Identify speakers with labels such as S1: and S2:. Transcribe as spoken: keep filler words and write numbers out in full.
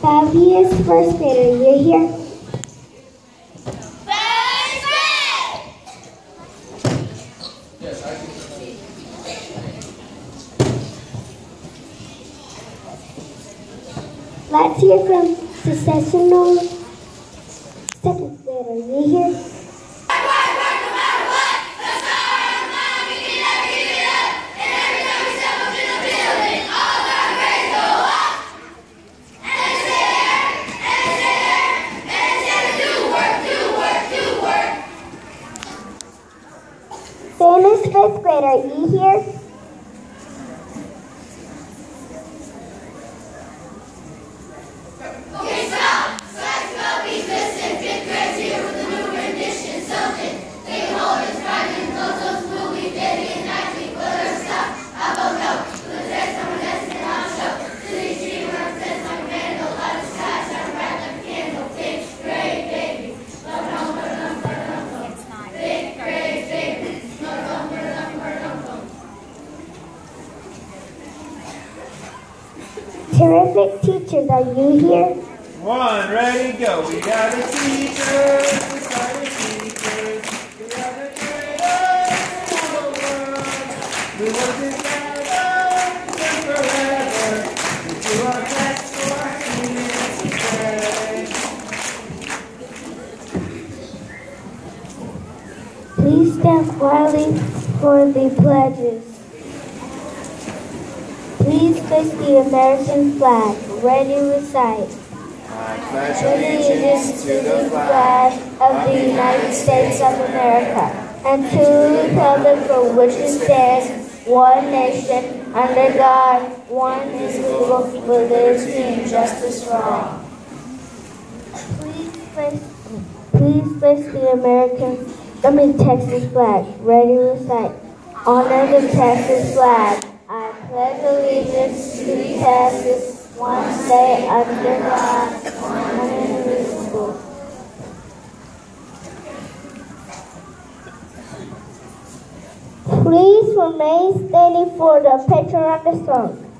S1: Fabius, first grader, you here?
S2: First grade!
S3: Yes, I can.
S1: Let's hear from secessional second grader, you here? Famous fifth grader, you here?
S2: Okay, stop! Slash puppies, listen. Fifth grade's here with a new rendition. Something. Stakeholders, writing, those movies, daily and acting. But let's stop. I vote no. For the next time, lesson and I'll show. To these dream represents my candle. I just cash, I wrap like a candle. Fifth grade, baby. Fifth grade, baby.
S1: Terrific teachers, are you here?
S4: One, ready, go. We got the teachers, we got the teachers, we got the graders in the world. We work together and forever. We do our best for our students today.
S1: Please stand quietly for the pledges. Please face the American flag. Ready, recite.
S4: I pledge allegiance to the flag
S1: of the United States of America and to the republic for which it stands, one nation, under God, one indivisible, with liberty and justice for all. Please face, please face the American, I mean Texas flag. Ready, recite. Honor the Texas flag. I pledge allegiance to Texas, one state under God, one indivisible. Please remain standing for the patriotic song.